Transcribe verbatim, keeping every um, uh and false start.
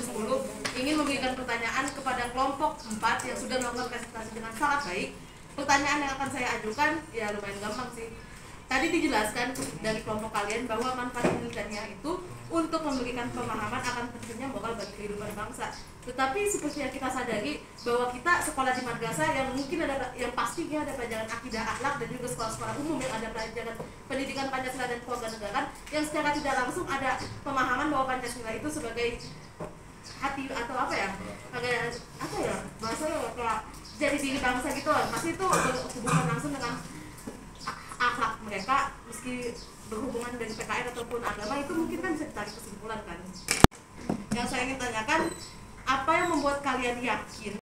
sepuluh ingin memberikan pertanyaan kepada kelompok empat yang sudah melakukan presentasi dengan sangat baik. Pertanyaan yang akan saya ajukan ya lumayan gampang sih. Tadi dijelaskan dari kelompok kalian bahwa manfaat penelitiannya itu untuk memberikan pemahaman akan pentingnya moral bagi kehidupan bangsa. Tetapi seperti yang kita sadari bahwa kita sekolah di madrasah yang mungkin ada yang pastinya ada pelajaran akidah, akhlak, dan juga sekolah-sekolah umum yang ada pelajaran pendidikan Pancasila dan kewarganegaraan yang secara tidak langsung ada pemahaman bahwa Pancasila itu sebagai hati atau apa ya, agak apa ya bahasanya kayak jadi diri bangsa gitu lah. Pasti itu berhubungan langsung dengan akhlak mereka, meski berhubungan dengan P K R ataupun agama, itu mungkin kan bisa ditarik kesimpulan kan. Yang saya ingin tanyakan, apa yang membuat kalian yakin